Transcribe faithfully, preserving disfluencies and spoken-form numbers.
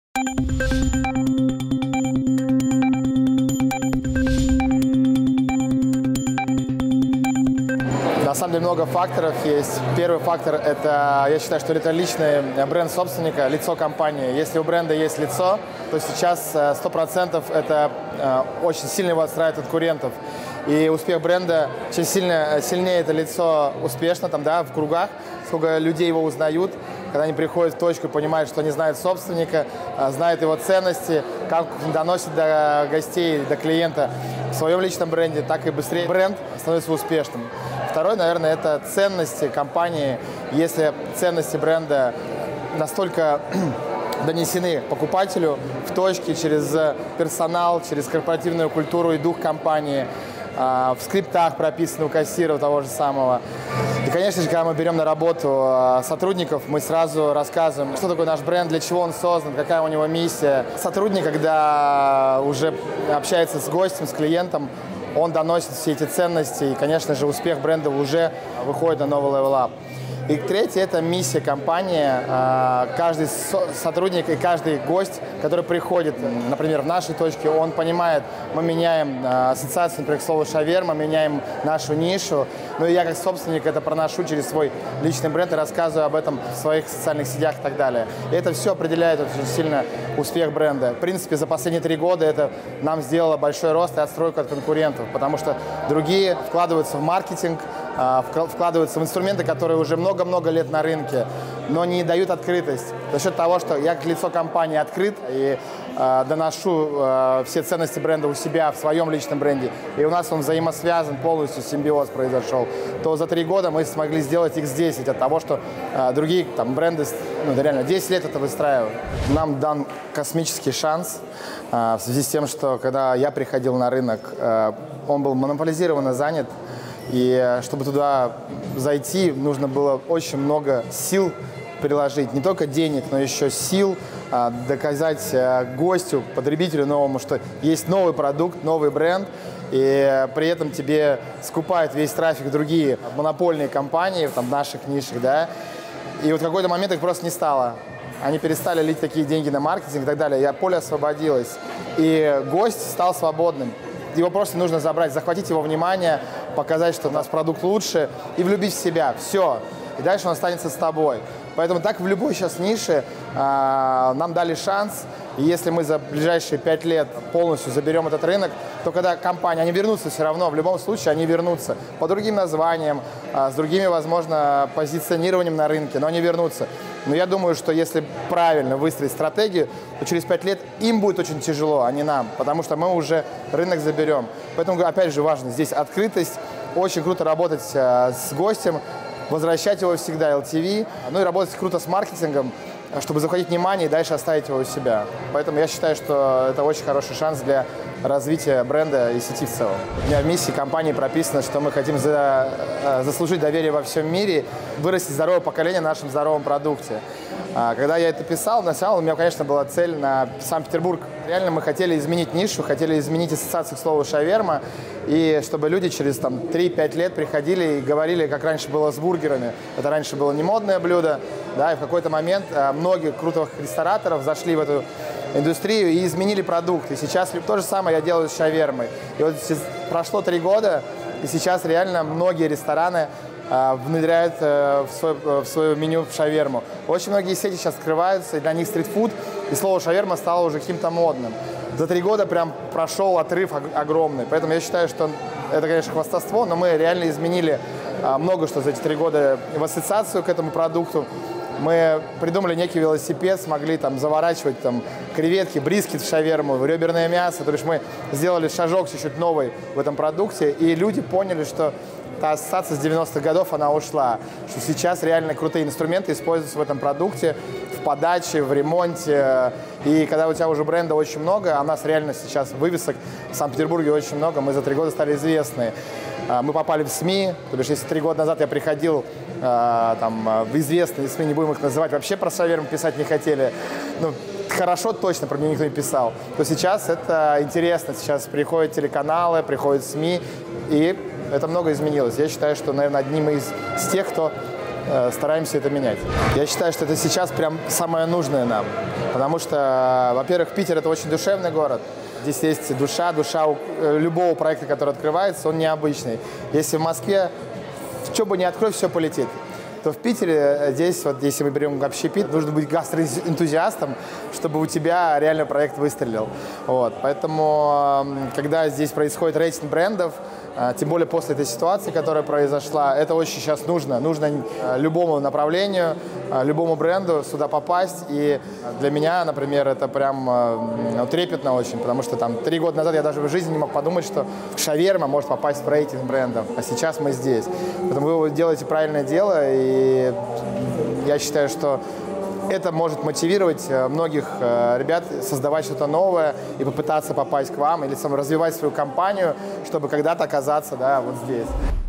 На самом деле много факторов есть. Первый фактор – это, я считаю, что это личный бренд собственника, лицо компании. Если у бренда есть лицо, то сейчас сто процентов это очень сильно его отстраивает от конкурентов. И успех бренда, чем сильно, сильнее это лицо успешно там, да, в кругах, сколько людей его узнают, когда они приходят в точку и понимают, что они знают собственника, знают его ценности, как доносят до гостей, до клиента в своем личном бренде, так и быстрее бренд становится успешным. Второй, наверное, это ценности компании. Если ценности бренда настолько донесены покупателю в точке через персонал, через корпоративную культуру и дух компании, в скриптах прописаны у кассира того же самого. И, конечно же, когда мы берем на работу сотрудников, мы сразу рассказываем, что такое наш бренд, для чего он создан, какая у него миссия. Сотрудник, когда уже общается с гостем, с клиентом, он доносит все эти ценности, и, конечно же, успех бренда уже выходит на новый левел-ап. И третье – это миссия компании. Каждый сотрудник и каждый гость, который приходит, например, в нашей точке, он понимает, мы меняем ассоциацию, например, к слову шаверма, меняем нашу нишу. Ну и я как собственник это проношу через свой личный бренд и рассказываю об этом в своих социальных сетях и так далее. И это все определяет очень сильно успех бренда. В принципе, за последние три года это нам сделало большой рост и отстройку от конкурентов, потому что другие вкладываются в маркетинг, вкладываются в инструменты, которые уже много-много лет на рынке, но не дают открытость. За счет того, что я как лицо компании открыт и э, доношу э, все ценности бренда у себя в своем личном бренде, и у нас он взаимосвязан, полностью симбиоз произошел, то за три года мы смогли сделать икс десять от того, что э, другие там, бренды, ну, реально десять лет это выстраивают. Нам дан космический шанс э, в связи с тем, что когда я приходил на рынок, э, он был монополизированно занят. И чтобы туда зайти, нужно было очень много сил приложить. Не только денег, но еще сил, доказать гостю, потребителю новому, что есть новый продукт, новый бренд. И при этом тебе скупают весь трафик другие монопольные компании там, в наших нишах. Да? И вот в какой-то момент их просто не стало. Они перестали лить такие деньги на маркетинг и так далее. И поле освободилось. И гость стал свободным. Его просто нужно забрать, захватить его внимание, показать, что у нас продукт лучше, и влюбить в себя. Все. И дальше он останется с тобой. Поэтому так в любой сейчас нише э, нам дали шанс. И если мы за ближайшие пять лет полностью заберем этот рынок, то когда компании, они вернутся все равно, в любом случае они вернутся. По другим названиям, э, с другими, возможно, позиционированием на рынке, но они вернутся. Но я думаю, что если правильно выстроить стратегию, то через пять лет им будет очень тяжело, а не нам, потому что мы уже рынок заберем. Поэтому, опять же, важно здесь открытость. Очень круто работать э, с гостем, возвращать его всегда эл ти ви, ну и работать круто с маркетингом, чтобы захватить внимание и дальше оставить его у себя. Поэтому я считаю, что это очень хороший шанс для развития бренда и сети в целом. У меня в миссии компании прописано, что мы хотим за, заслужить доверие во всем мире, вырастить здоровое поколение на нашем здоровом продукте. Когда я это писал, на самом деле у меня, конечно, была цель на Санкт-Петербург. Реально мы хотели изменить нишу, хотели изменить ассоциацию к слову шаверма, и чтобы люди через три-пять лет приходили и говорили, как раньше было с бургерами. Это раньше было не модное блюдо, да, и в какой-то момент многие крутых рестораторов зашли в эту индустрию и изменили продукт. И сейчас то же самое я делаю с шавермой. И вот прошло три года, и сейчас реально многие рестораны внедряют в свое, в свое меню шаверму. Очень многие сети сейчас скрываются, и для них стритфуд, и слово шаверма стало уже каким-то модным. За три года прям прошел отрыв огромный. Поэтому я считаю, что это, конечно, хвастовство, но мы реально изменили много что за эти три года в ассоциацию к этому продукту. Мы придумали некий велосипед, смогли там заворачивать там креветки, брискет в шаверму, в реберное мясо. То есть мы сделали шажок чуть-чуть новый в этом продукте, и люди поняли, что та ассоциация с девяностых годов, она ушла. Что сейчас реально крутые инструменты используются в этом продукте, в подаче, в ремонте. И когда у тебя уже бренда очень много, а у нас реально сейчас вывесок в Санкт-Петербурге очень много, мы за три года стали известны. Мы попали в СМИ, то есть если три года назад я приходил там, в известные СМИ, не будем их называть, вообще про шаверму писать не хотели. Ну, хорошо точно про меня никто не писал. То сейчас это интересно, сейчас приходят телеканалы, приходят СМИ, и это много изменилось. Я считаю, что, наверное, одним из, из тех, кто э, стараемся это менять. Я считаю, что это сейчас прям самое нужное нам, потому что, во-первых, Питер – это очень душевный город. Здесь есть душа, душа у любого проекта, который открывается, он необычный. Если в Москве, что бы ни открой, все полетит, то в Питере здесь, вот если мы берем общепит, нужно быть гастроэнтузиастом, чтобы у тебя реально проект выстрелил. Вот. Поэтому, когда здесь происходит рейтинг брендов, тем более после этой ситуации, которая произошла, это очень сейчас нужно. Нужно любому направлению, любому бренду сюда попасть. И для меня, например, это прям ну, трепетно очень, потому что там три года назад я даже в жизни не мог подумать, что шаверма может попасть в рейтинг брендов. А сейчас мы здесь. Поэтому вы делаете правильное дело, и я считаю, что это может мотивировать многих ребят создавать что-то новое и попытаться попасть к вам или развивать свою компанию, чтобы когда-то оказаться, да, вот здесь.